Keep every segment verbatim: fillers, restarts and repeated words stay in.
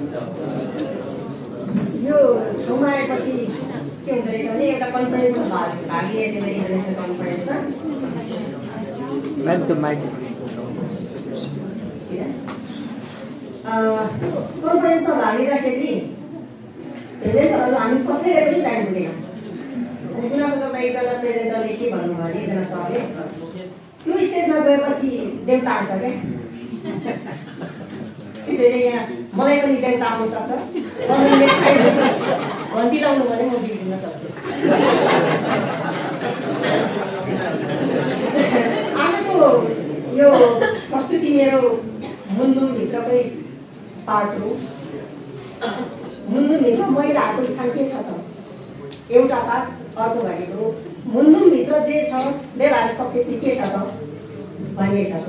यो ठाउँमा आएपछि के हुँदो रहेछ भने एउटा कन्फरेन्समा भाग भाग लिएको इन्टरनेसनल कन्फरेन्समा म्याम त माइक कन्फरेन्समा भाग लिँदाखेरि प्रेजेन्टरहरू हामी कसैले पनि टाइम हुँदैन। अनि गुनासोको एकजना प्रेजेन्टरले के भन्नुभयो भने एकजना सरले त्यो स्टेजमा गएपछि देवता आउँछ क्या, त्यसैले यहाँ मलाई पनि देवता आउन सक्छ घन्टी लाउनु भने म बिग्रिन सक्छु। आजको यो प्रस्तुति मेरो मुन्दुमभित्रकै पार्ट हो। मुन्दुमभित्र महिलाहरूको स्थान के छ त एउटा पार्ट, अर्को भनेको मुन्दुमभित्र जे छ व्यवहारिक पक्ष चाहिँ के छ त भन्ने छ।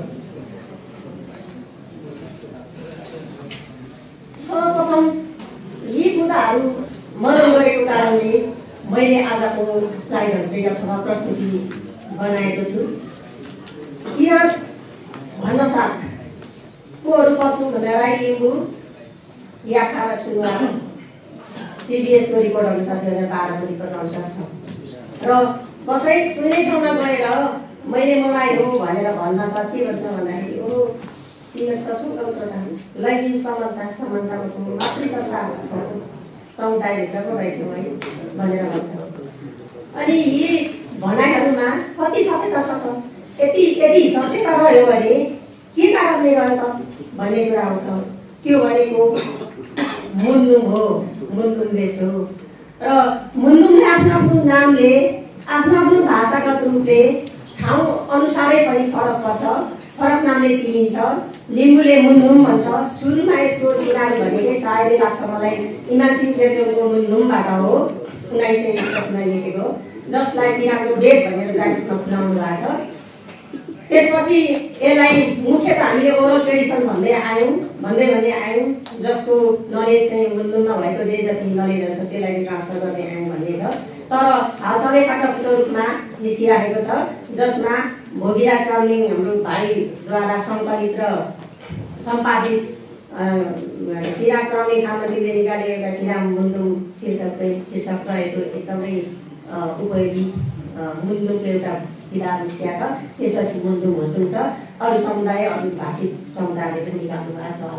सर्वप्रथम यी कुराहरू मनन गरेको कारणले मैले आजको स्लाइडहरू चाहिँ अथवा प्रस्तुति बनाएको छु। किराँत भन्नसाथ कोहरू पढ्छु भनेर राई लिम्बू याखा र सुरुवात सिबिएसको रिपोर्ट अनुसार दुई हजार बाह्रको रिपोर्ट अनुसार छ र कसै कुनै ठाउँमा गएर मैले मलाई हो भनेर भन्न सक्छ के भन्छ भन्दाखेरि हो तिनीहरू त स्वतन्त्रता लैङ्गिक समानता समानताको मातृसत्ता समुदायभित्रको रहेछौँ है भनेर भन्छ। अनि यी भनाइहरूमा कति सत्यता छ त, यति यदि सत्यता रह्यो भने के कारणले रह्यो त भन्ने कुरा आउँछ। त्यो भनेको मुन्दुम हो, मुन्दुम देश हो र मुन्दुमले आफ्नो आफ्नो नामले आफ्नो आफ्नो भाषागत रूपले ठाउँ अनुसारै पनि फरक पर्छ, फरक नामले चिनिन्छ। लिम्बूले मुन्दुम भन्छ। सुरुमा यसको चिनारी भनेकै सायदै लाग्छ मलाई इमानसिंह चेम्जोङको मुन्दुमबाट हो, उन्नाइस सय एकसठीमा लेखेको, जसलाई किराँतको वेद भनेर ब्राकेटमा खुलाउनु भएको छ। त्यसपछि यसलाई मुख्यतः हामीले ओरल ट्रेडिसन भन्दै आयौँ भन्दै भन्दै आयौँ, जसको नलेज चाहिँ मुन्दुममा भएको जे जति नलेज छ त्यसलाई चाहिँ ट्रान्सफर गर्दै आयौँ भन्ने छ। तर हालसालै पाठ्यपुस्तकको रूपमा निस्किरहेको छ, जसमा भोगिराज चामलिङ हाम्रो भाइद्वारा सङ्कलित र सम्पादित किराँत चामलिङ खामती देविकाले एउटा किराम मुन्दुम शीर्षक चाहिँ शीर्षक रहेको एकदमै उपयोगी मुन्दुमको एउटा किताब निस्किया छ। त्यसपछि मुन्दुम होसुङ छ, अरू समुदाय अरू भाषिक समुदायले पनि निकाल्नु भएको छ।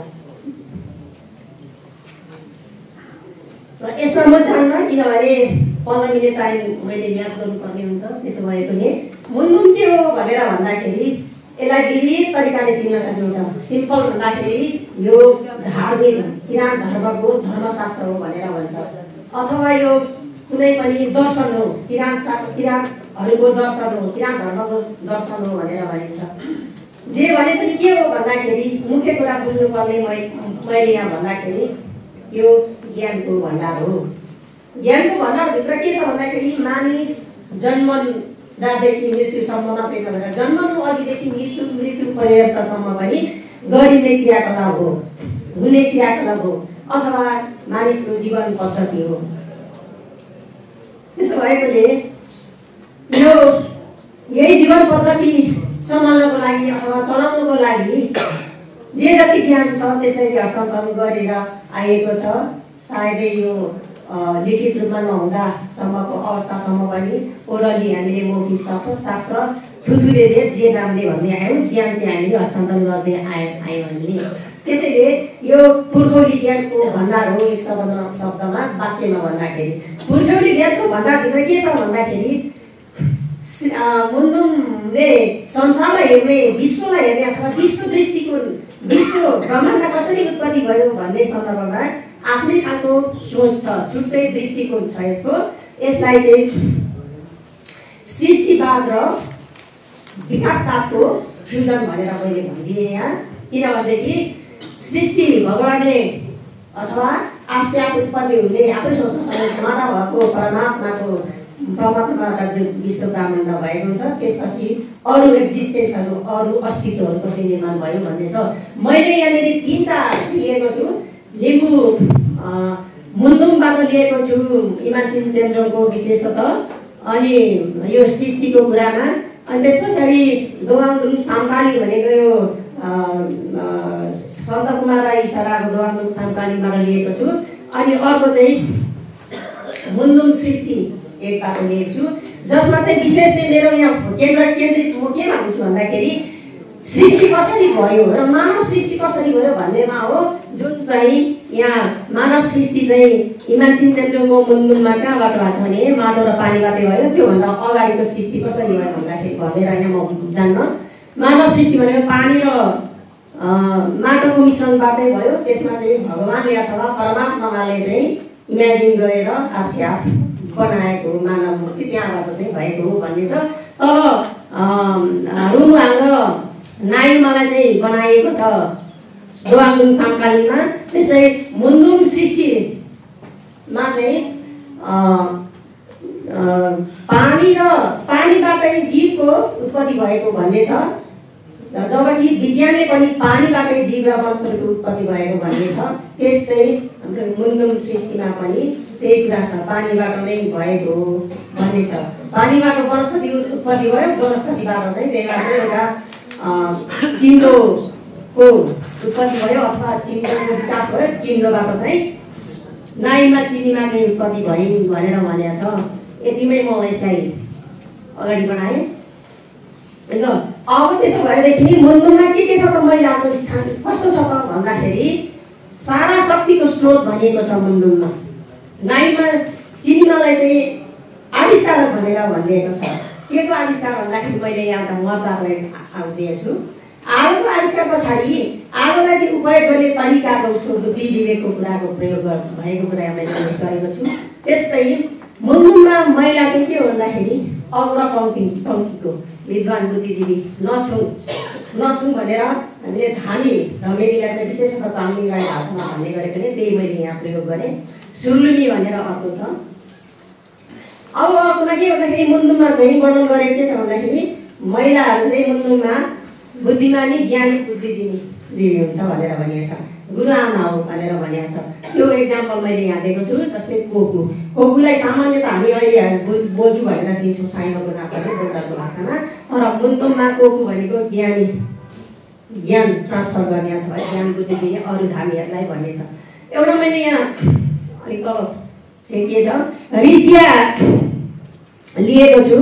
र यसमा म जान्न किनभने पन्ध्र मिनट टाइम मैले याद गर्नुपर्ने हुन्छ। त्यसो भएकोले मुन्दुम के हो भनेर भन्दाखेरि यसलाई विविध तरिकाले चिन्न सकिन्छ। सिम्पल भन्दाखेरि यो धार्मिक किराँत धर्मको धर्मशास्त्र हो भनेर भन्छ, अथवा यो कुनै पनि दर्शन हो, किराँत किराँतहरूको दर्शन हो, किराँत धर्मको दर्शन हो भनेर भनिन्छ। जे भने पनि के हो भन्दाखेरि मुख्य कुरा बुझ्नुपर्ने मैले यहाँ भन्दाखेरि यो ज्ञानको भण्डार हो। ज्ञानको भण्डारभित्र के छ भन्दाखेरि मानिस जन्मदादेखि मृत्युसम्म मात्रै नभएर जन्मनु अघिदेखि मृत्यु मृत्यु पर्यन्तसम्म पनि गरिने क्रियाकलाप हो, हुने क्रियाकलाप हो, अथवा मानिसको जीवन पद्धति हो। त्यसो भएकोले यो यही जीवन पद्धति सम्हाल्नको लागि अथवा चलाउनको लागि जे जति ज्ञान छ त्यसलाई चाहिँ हस्तान्तरण गरेर आएको छ। सायदै यो लिखित रूपमा नहुँदासम्मको अवस्थासम्म पनि ओरली हामीले मौखिक शास्त्र शास्त्र थुथुरे वेद जे नामले भन्दै आयौँ, ज्ञान चाहिँ हामीले हस्तान्तरण गर्दै आए आयौँ हामीले। त्यसैले यो पुर्खौली ज्ञानको भण्डार हो। एक शब्द शब्दमा वाक्यमा भन्दाखेरि पुर्खौली ज्ञानको भण्डारभित्र के छ भन्दाखेरि मुन्दुमले संसारलाई हेर्ने, विश्वलाई हेर्ने अथवा विश्व दृष्टिकोण, विश्व ब्रह्माण्ड कसरी उत्पत्ति भयो भन्ने सन्दर्भमा आफ्नै खालको सोच छ, छुट्टै दृष्टिकोण छ यसको। यसलाई चाहिँ सृष्टिवाद र विकासवादको फ्युजन भनेर मैले भनिदिएँ यहाँ। किनभनेदेखि सृष्टि भगवानले अथवा आफै आफ उत्पत्ति हुने आफै सोच्नुसँग समाधान भएको परमात्माको परमात्माबाट विश्व ब्रह्माण्ड भएको हुन्छ। त्यसपछि अरू एक्जिस्टेन्सहरू, अरू अस्तित्वहरूको चाहिँ निर्माण भयो भन्ने छ। मैले यहाँनिर तिनवटा लिएको छु। लिम्बू मुन्दुमबाट लिएको छु इमानसिंह चेम्जोङको विशेषतः, अनि यो सृष्टिको कुरामा। अनि त्यस पछाडि दोवाङदुङ साम्पाली भनेको यो सन्त कुमार राई सराको दोवामुङ समकालीनबाट लिएको छु। अनि अर्को चाहिँ मुन्दुम सृष्टि एकबाट लिएको छु, जसमा चाहिँ विशेष चाहिँ मेरो यहाँ केन्द्र केन्द्रित म केमा हुन्छु भन्दाखेरि सृष्टि कसरी भयो र मानव सृष्टि कसरी भयो भन्नेमा हो। जुन चाहिँ यहाँ मानव सृष्टि चाहिँ इमान सिन्चेलजोङको मुन्दुममा कहाँबाट भएको छ भने माटो र पानीबाटै भयो। त्योभन्दा अगाडिको सृष्टि कसरी भयो भन्दाखेरि भनेर यहाँ म जान्न। मानव सृष्टि भनेको पानी र माटोको मिश्रणबाटै भयो। त्यसमा चाहिँ भगवानले अथवा परमात्माले चाहिँ इमेजिन गरेर आफै आफ बनाएको मानव मूर्ति त्यहाँबाट चाहिँ भएको हो भन्ने छ। तल रुङवाङ र नाइमालाई चाहिँ बनाइएको छ दोवामुङ समकालीनमा। त्यस्तै मुन्दुम सृष्टिमा चाहिँ पानी र पानीबाटै जीवको उत्पत्ति भएको भन्ने छ, जबकि विज्ञानले पनि पानीबाटै जीव र वनस्पतिको उत्पत्ति भएको भन्ने छ। त्यस्तै हाम्रो मुन्दुम सृष्टिमा पनि त्यही कुरा छ, पानीबाट नै भएको भन्ने छ। पानीबाट वनस्पति उत्पत्ति भयो, वनस्पतिबाट चाहिँ त्यहीबाट एउटा चिन्डोको उत्पत्ति भयो अथवा चिन्डोको विकास भयो। चिन्डोबाट चाहिँ नाइमा चिनीमा चाहिँ उत्पत्ति भयो भनेर भनेको छ। यतिमै म यसलाई अगाडि बढाएँ। ल अब त्यसो भएदेखि मुन्दुममा के के छ त महिलाको स्थान कस्तो छ त भन्दाखेरि सारा शक्तिको स्रोत भनिएको छ मुन्दुममा। नाइमा चिनीमालाई चाहिँ आविष्कारक भनेर भनिएको छ। के को आविष्कार भन्दाखेरि मैले यहाँ एउटा मजाकलाई दिएछु। आगोको आविष्कार पछाडि आगोलाई चाहिँ उपयोग गर्ने तरिकाको उसको बुद्धि विवेकको कुराको प्रयोग भएको कुरा मैले उल्लेख गरेको छु। त्यस्तै मुन्दुममा महिला चाहिँ के हो भन्दाखेरि अग्र पङ्क्ति पङ्क्तिको विद्वान बुद्धिजीवी नछौँ नछौँ भनेर हामीले धामी धमेरीलाई चाहिँ विशेष गरेर चामलिङ राई भाषामा भन्ने गरेको थिएँ, त्यही मैले यहाँ प्रयोग गरेँ। सुर्लुमी भनेर अर्को छ। अब अर्कोमा के भन्दाखेरि मुन्दुममा चाहिँ वर्णन गरेको के छ भन्दाखेरि महिलाहरू चाहिँ मुन्दुममा बुद्धिमानी ज्ञानी बुद्धिजीवी जीवी हुन्छ भनेर भनिएको छ। गुरु आमा हो भनेर भनिएको छ। त्यो एक्जाम्पल मैले यहाँ दिएको छु। जस्तै कोकु कोकुलाई सामान्यतः हामी अहिले बोजू भनेर चिन्छौँ साइनोको नामले बोजाको भाषामा, तर मुन्दुममा कोकु भनेको ज्ञानी ज्ञान ट्रान्सफर गर्ने अथवा ज्ञान बुद्धि दिने अरू धामीहरूलाई भन्ने छ। एउटा मैले यहाँ अलिक तल चाहिँ के छ ऋषिया लिएको छु।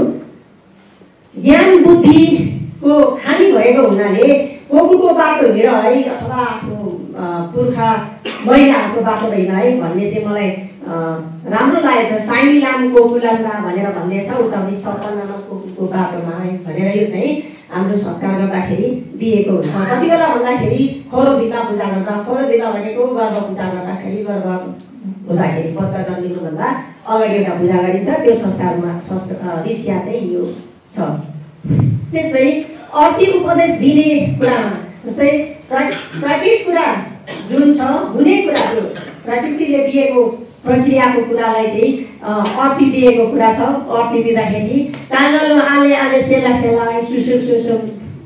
ज्ञान बुद्धिको खानी भएको हुनाले कोकुको बाटो हिँड है अथवा आफ्नो पुर्खा महिलाहरूको बाटो हिँड है भन्ने चाहिँ मलाई राम्रो लागेको छ। साइनी लाम कोकुलाम्बा भनेर भन्ने छ उताउति सपनामा कोकुको बाटोमा है भनेर यो चाहिँ हाम्रो संस्कार गर्दाखेरि दिएको हुन्छ। कति बेला भन्दाखेरि खोरो भित्ता पूजा गर्दा, खोरो भित्ता भनेको गर्भ पूजा गर्दाखेरि गर्भ हुँदाखेरि बच्चा जन्मिनुभन्दा अगाडि एउटा पूजा गरिन्छ। त्यो संस्कारमा संस्कार ऋषिया चाहिँ यो छ। त्यस्तै अति उपदेश दिने कुरामा जस्तै प्राकृतिक कुरा जुन छ हुने कुराहरू प्रकृतिले दिएको प्रक्रियाको कुरालाई चाहिँ अति दिएको कुरा छ। अति दिँदाखेरि काङ्गलमा आले आले सेला सेला सुसुम सुसुम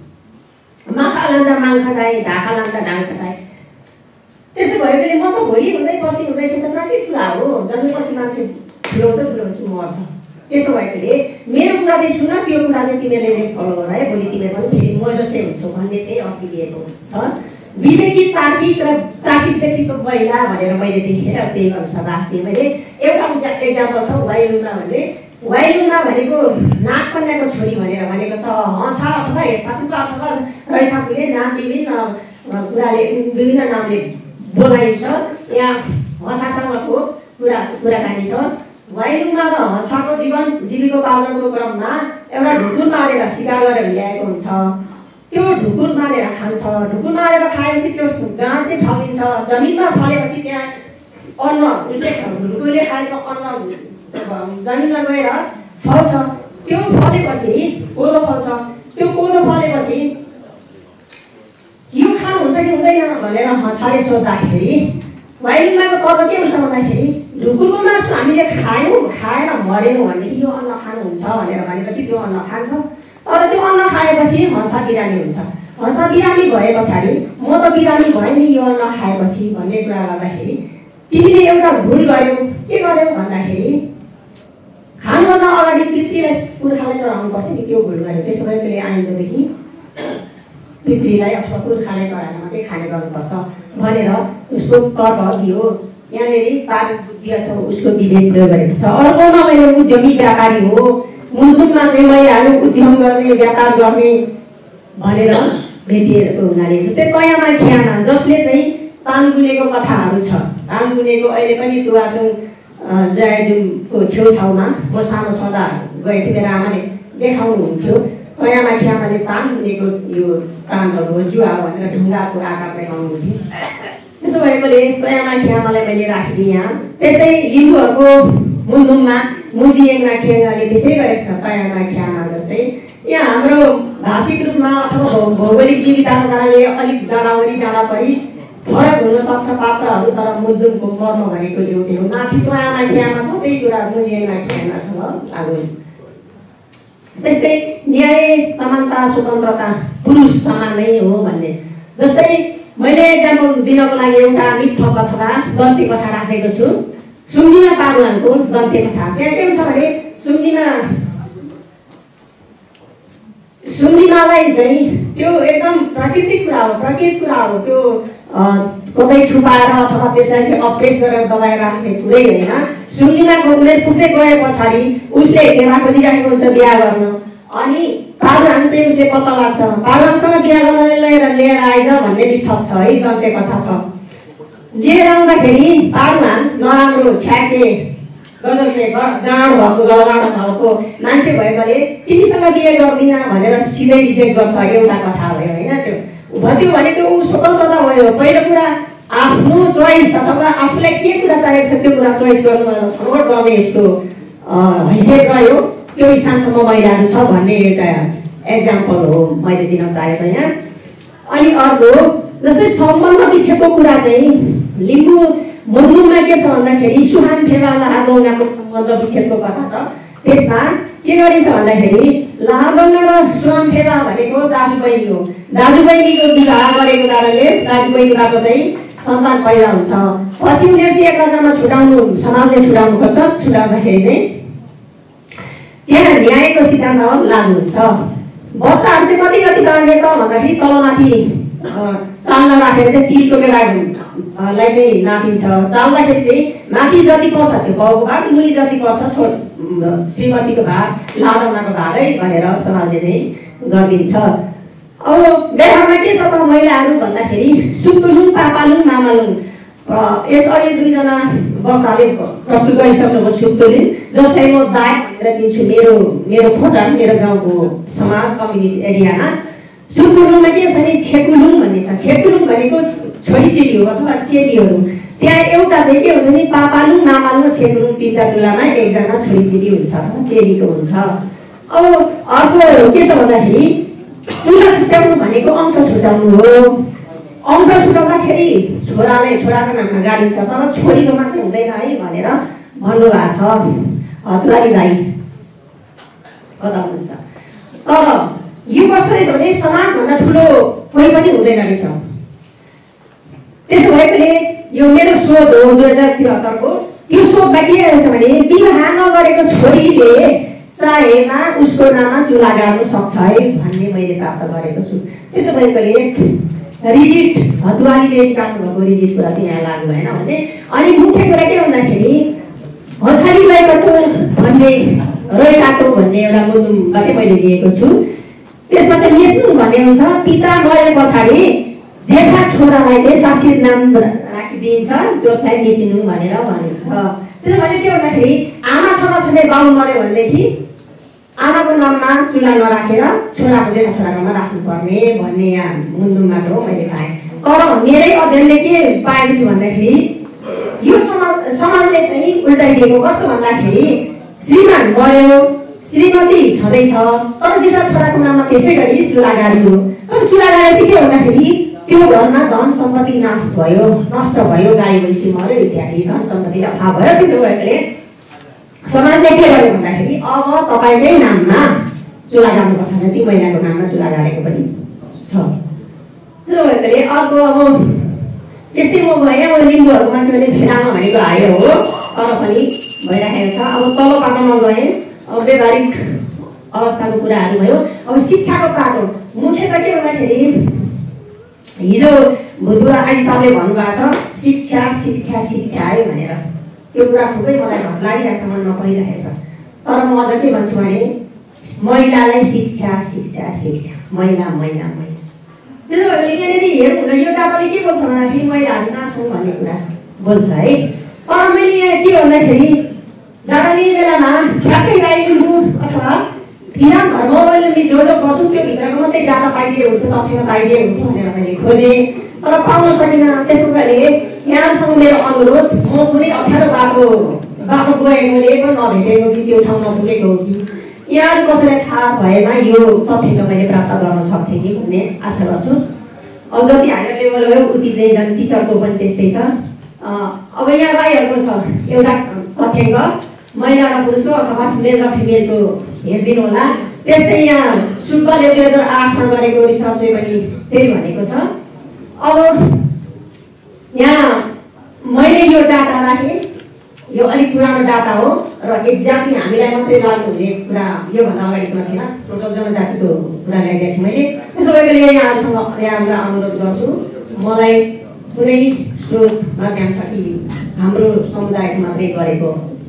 माखा लाँदा माङ्खा खाए ढाका लाँदा ढाका खाए। त्यसो भएकोले म त भोलि हुँदै पछि हुँदाखेरि त प्राकृतिक कुरा हो, जन्मेपछि मान्छे ठुलो हुन्छ ठुलोपछि मर्छ। त्यसो भएकोले मेरो कुरा चाहिँ सुन, त्यो कुरा चाहिँ तिमीले नै फलो गर है, भोलि तिमीले पनि फेरि म जस्तै हुन्छौ भन्ने चाहिँ अति दिएको छ। विवेकी तार्किक र तार्किक व्यक्तित्व महिला भनेर मैले देखेर त्यही अनुसार राखेँ मैले। एउटा एक्जाम्पल छ वाइलुमा भन्ने। वाइलुमा भनेको नागकन्याको छोरी भनेर भनेको छ। हँसा अथवा हेछापुका अथवा रैछापुले नाम विभिन्न कुराले विभिन्न नामले बोलाइन्छ। यहाँ हँसासँगको कुरा कुराकानी छ। वाइलुङमा र हँसाको जीवन जीविकोपार्जनको क्रममा एउटा ढुकुर मारेर शिकार गरेर ल्याएको हुन्छ। त्यो ढुकुर मारेर खान्छ। ढुकुर मारेर खाएपछि त्यो गाँड चाहिँ फलिन्छ। जमिनमा फलेपछि त्यहाँ अन्न उसले ढुकुरले खाएको अन्न जमिनमा गएर फल्छ। त्यो फलेपछि कोदो फल्छ। त्यो कोदो फलेपछि यो खानुहुन्छ कि हुँदैन भनेर हँसाले सोद्धाखेरि वाइलुङमाको तब के हुन्छ भन्दाखेरि ढुकुरको मासु हामीले खायौँ खाएर मरेनौँ भनेदेखि यो अन्न खानुहुन्छ भनेर भनेपछि त्यो अन्न खान्छ। तर त्यो अन्न खाएपछि हँसा बिरामी हुन्छ। हँसा बिरामी भए पछाडि म त बिरामी भएँ नि यो अन्न खाएपछि भन्ने कुरा गर्दाखेरि तिमीले एउटा भुल गर्यौ। के गर्यौ भन्दाखेरि खानुभन्दा अगाडि पितृलाई पुर्खालाई चढाउनु पर्थ्यो नि, त्यो भुल गर्यो। त्यसो भए मैले आइन्दादेखि पितृलाई अथवा पुर्खालाई चढाएर मात्रै खाने गर्नुपर्छ भनेर उसको तर्क दियो। यहाँनिर पार्टी बुद्धि अथवा उसको विवेक प्रयोग गरेको छ। अर्कोमा मैले उद्यमी व्यापारी हो, मुलुकमा चाहिँ महिलाहरू उद्यम गर्ने व्यापार गर्ने भनेर भेटिएको हुनाले जस्तै कयामा खियामा जसले चाहिँ पान गुनेको कथाहरू छ। पान गुनेको अहिले पनि तुवासुङ जयाजुङको छेउछाउमा म सानो छँदा गएको थिएँ, मेरो आमाले देखाउनुहुन्थ्यो। कयामा खियामाले पान गुनेको यो कामहरू हो, जुवा भनेर ढुङ्गाको आकार देखाउनुहुन्थ्यो। त्यसो भएकोले कयामा खियामालाई मैले राखिदिएँ यहाँ। त्यस्तै लिम्बूहरूको मुन्दुममा मुजिएङमा खियामाले त्यसै गरेको छ कयामा खियामा जस्तै। यहाँ हाम्रो भाषिक रूपमा अथवा भौगोलिक विविधताको कारणले अलिक डाँडावरी डाँडा परि फरक हुनसक्छ पात्रहरू, तर मुन्दुमको मर्म भनेको एउटै हो। माथिको आमा खियामा सबै कुरा मुजिएङमा खियामासँग लागु हुन्छ। त्यस्तै न्याय समानता स्वतन्त्रता पुरुष समान नै हो भन्ने। जस्तै मैले इक्जाम्पल दिनको लागि एउटा मिथक अथवा दन्ते कथा राखेको छु। सुम्निमा पारुवानको दन्ते कथा। त्यहाँ के छ भने सुम्निमा सुम्निमालाई चाहिँ त्यो एकदम प्राकृतिक कुरा हो, प्रकृतिक कुरा हो। त्यो कतै छुपाएर अथवा त्यसलाई चाहिँ अप्रेस गरेर दबाएर राख्ने कुरै होइन। सुम्निमाको उमेर पुग्दै गए पछाडि उसले हेर्न खोजिरहेको हुन्छ बिहा गर्न, अनि पारुवान चाहिँ उसले पत्ता लाग्छ। पारुवानसँग बिहा गर्न लिएर लिएर आइज भन्ने मिथक छ है, दन्ते कथा छ। लिएर आउँदाखेरि पारुवान नराम्रो छ्याके गजबले गाँड भएको गलगाँड भएको मान्छे भएकोले तिमीसँग बिहे गर्दिन भनेर सिधै रिजेक्ट गर्छ। एउटा कथा भयो होइन। त्यो त्यो भनेको ऊ स्वतन्त्रता भयो। पहिलो कुरा आफ्नो चोइस अथवा आफूलाई के कुरा चाहिएको छ त्यो कुरा चोइस गर्नु छनौट गर्ने उसको हैसियत रह्यो। त्यो स्थानसम्म महिलाहरू छ भन्ने एउटा एक्जाम्पल हो मैले दिन चाहेको यहाँ। अनि अर्को जस्तै सम्बन्ध विच्छेदको कुरा चाहिँ लिम्बू मुन्दुममा के छ भन्दाखेरि सुहान फेवा लाहागङ्गाको सम्बन्ध विच्छेदको कथा छ। त्यसमा के गरिन्छ भन्दाखेरि लाहागङ्गा र सुहान फेवा भनेको दाजुबहिनी हो। दाजुबहिनीको विवाह गरेको कारणले दाजुबहिनीबाट चाहिँ सन्तान पैदा हुन्छ। पछि उनीहरू चाहिँ एकअर्कामा छुटाउनु समाजले छुटाउनु खोज्छ। छुटाउँदाखेरि चाहिँ त्यहाँ न्यायको सिद्धान्त लागु हुन्छ। बच्चाहरू चाहिँ कति कति काट्ने त भन्दाखेरि तलमाथि चाल्न राखेर चाहिँ तिलको बेलालाई चाहिँ नापिन्छ। चाल्दाखेरि चाहिँ माथि जति पर्छ त्यो बाउको भाग, मुनि जति पर्छ छोड श्रीमतीको भाग, लाडमाको भागै भनेर समाजले चाहिँ गरिदिन्छ। अब व्यवहारमा के छ त महिलाहरू भन्दाखेरि सुक्तुलुङ पापालुङ मामालुङ। यसअघि दुईजना वक्ताले प्रस्तुत गरिसक्नुभयो सुक्तुलुङ, जसलाई म दाय भनेर चिन्छु मेरो मेरो खोटा मेरो गाउँको समाज कम्युनिटी एरियामा। सुक्तुलुङमा के छ भने छेकुलुङ भन्ने छ। छेकुलुङ भनेको छोरीचेली हो अथवा चेलीहरू। त्यहाँ एउटा चाहिँ के हुन्छ भने पापालुङ मामालुङ छेकुलुङ तिनवटा चुल्हामा एकजना छोरीचेली हुन्छ, चेलीको हुन्छ। अब अर्को के छ भन्दाखेरि चुल्हा छुट्याउनु भनेको अंश छुट्याउनु हो। अंश छुट्याउँदाखेरि छोरालाई छोराको नाममा गाडिन्छ, तर छोरीकोमा चाहिँ हुँदैन है भनेर भन्नुभएको छ हतुवारी भाइ कता हुन्छ। तर यो कस्तो रहेछ भने समाजभन्दा ठुलो कोही पनि हुँदैन रहेछ। त्यसो भएकोले यो मेरो शोध हो दुई हजार त्रिहत्तरको। यो शोधमा के रहेछ भने विवाह नगरेको छोरीले चाहेमा उसको नाममा चुल्हा गाड्नु सक्छ है भन्ने मैले प्राप्त गरेको छु। त्यसो भएकोले रिजिट हतुवारीले निकाल्नु भएको रिजिट कुरा चाहिँ यहाँ लागु भएन भने। अनि मुख्य कुरा के भन्दाखेरि हछाडी गएको भन्ने रैकाटो भन्ने एउटा मुन्दुमबाटै मैले दिएको छु। त्यसमा चाहिँ मेच्नु भन्ने हुन्छ, पिता मरे पछाडि जेठा छोरालाई चाहिँ संस्कृत नाम राखिदिन्छ जसलाई मेचिनु भनेर भनिन्छ। त्यसो भने के भन्दाखेरि आमा छोरा छोरी बाउ मर्यो भनेदेखि आमाको नाममा चुल्हा नराखेर छोराको जेठा छोराकोमा राख्नुपर्ने भन्ने यहाँ मुन्दुमबाट हो मैले पाएँ। तर मेरै अध्ययनले के पाएको छु भन्दाखेरि यो समाज समाजले चाहिँ उल्टाइदिएको कस्तो भन्दाखेरि श्रीमान मर्यो श्रीमती छँदैछ तर जेठा छोराको नाममा त्यसै गरी चुल्हा गाडियो। तर चुल्हा गाडेपछि के भन्दाखेरि त्यो घरमा धन सम्पत्ति नाश भयो, नष्ट भयो, गाई भैँसी मर्यो इत्यादि धन सम्पत्ति थाहा भयो। त्यसो भएकोले समाजले के गर्यो भन्दाखेरि अब तपाईँकै नाममा चुल्हा गाड्नुपर्छ, ती महिलाको नाममा चुल्हा गाडेको पनि छ। त्यसो भएकोले अर्को अब त्यस्तै म भएँ। अब लिम्बूहरूमा चाहिँ मैले फेदामा भनेको आयो हो, तर पनि भइराखेको छ। अब तल पाटोमा गएँ, अब व्यावहारिक अवस्थाको कुराहरू भयो। अब शिक्षाको पाटो मुख्य त के भन्दाखेरि हिजो भूतपूर्व आइसाले भन्नुभएको छ शिक्षा शिक्षा शिक्षा है भनेर। त्यो कुरा खुबै मलाई भर लागिरहेको छ, मनमा परिरहेको छ। तर म अझ के भन्छु भने महिलालाई शिक्षा शिक्षा शिक्षा महिला महिला महिला। त्यसो भए यहाँनिर हेर्नु यो डाटाले के बोल्छ भन्दाखेरि महिलाहरू नाच्छौँ भन्ने कुरा बोल्छ है। तर मैले यहाँ के भन्दाखेरि डाटा लिने बेलामा ठ्याक्कै गाइदिन्छु अथवा बिना घरमा मैले जो जो बस्छु त्यो भित्रको मात्रै डाटा पाइदिए हुन्थ्यो, तथ्य पाइदिए हुन्थ्यो भनेर मैले खोजेँ, तर पाउन सकिनँ। त्यसो भए यहाँसँग मेरो अनुरोध, म कुनै अप्ठ्यारो बाटो बाटो गएकोले पनि नभेटेको कि त्यो ठाउँ नपुगेको हो कि यहाँ कसैलाई थाहा भएमा यो तथ्याङ्क मैले प्राप्त गर्न सक्थेँ कि भन्ने आशा गर्छु। अब जति हायर लेभल हो उति चाहिँ झन् टिचरको पनि त्यस्तै छ। अब यहाँ राईहरूको छ एउटा तथ्याङ्क, महिला र पुरुष अथवा मेल र फिमेलको हेरिदिनु होला। त्यस्तै यहाँ शुक्लले दुई हजार आठमा गरेको रिसर्चले पनि त्यही भनेको छ। अब यहाँ मैले यो डाटा राखेँ, यो अलिक पुरानो डाटा हो र एक्ज्याक्टली हामीलाई मात्रै लागु हुने कुरा योभन्दा अगाडिको थिएन, टोटल जनजातिको कुरा ल्याइदिएको छु मैले। त्यसो भएकोले यहाँहरूसँग यहाँलाई अनुरोध गर्छु, मलाई कुनै स्रोतमा त्यहाँ छ कि हाम्रो समुदायको मात्रै गरेको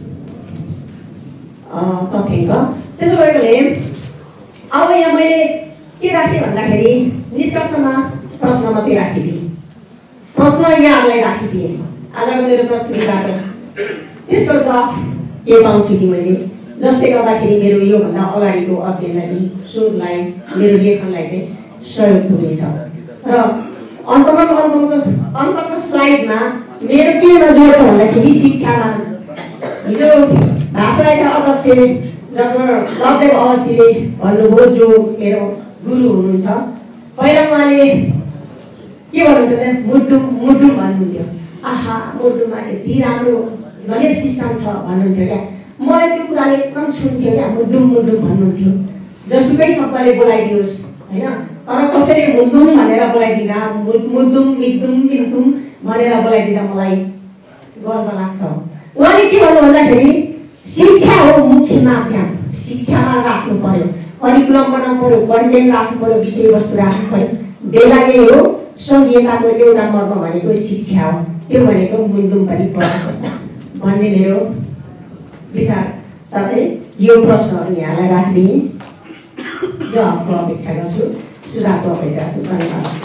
तथ्याङ्क। त्यसो भएकोले अब यहाँ मैले के राखेँ भन्दाखेरि निष्कर्षमा प्रश्न मात्रै राखिदिएँ, प्रश्न यहाँहरूलाई राखिदिएँ आजको मेरो प्रस्तुतिबाट। त्यसको जवाफ के पाउँछु कि मैले, जसले गर्दाखेरि मेरो योभन्दा अगाडिको अध्ययनलाई चाहिँ शोधलाई मेरो लेखनलाई चाहिँ सहयोग पुग्नेछ। र अन्तमा अन्तको अन्तको स्लाइडमा मेरो के जोड छ भन्दाखेरि शिक्षामा हिजो भाषाका अध्यक्ष डाक्टर लवदेव अवस्थीले भन्नुभयो, जो मेरो गुरु हुनुहुन्छ। पहिला उहाँले के भन्नुहुन्थ्यो भने मुडुम मुडुम भन्नुहुन्थ्यो। आहा मुडुममा यति राम्रो नलेज सिस्टम छ भन्नुहुन्थ्यो क्या। मलाई त्यो कुराले एकदम छुन्थ्यो क्या, मुडुम मुडुम भन्नुहुन्थ्यो। जसुकै शब्दले बोलाइदियोस् होइन, तर कसैले मुदुम भनेर बोलाइदिँदा मुदुम मिदुम मिदुम भनेर बोलाइदिँदा मलाई गर्व लाग्छ। उहाँले के भन्नु भन्दाखेरि शिक्षा हो मुख्य माध्यम, शिक्षामा राख्नु पर्यो, करिकुलम बनाउनु पर्यो, कन्टेन्ट राख्नु पर्यो, विषयवस्तु राख्नु पर्यो। बेला यही हो, सभ्यताको एउटा मर्म भनेको शिक्षा हो, त्यो भनेको मुदुम पनि पर्नुपर्छ भन्ने मेरो विचार। साथै यो प्रश्नहरू यहाँलाई राखिदिएँ, जवाफको अपेक्षा गर्छु, सुधारको अपेक्षा गर्छु। धन्यवाद।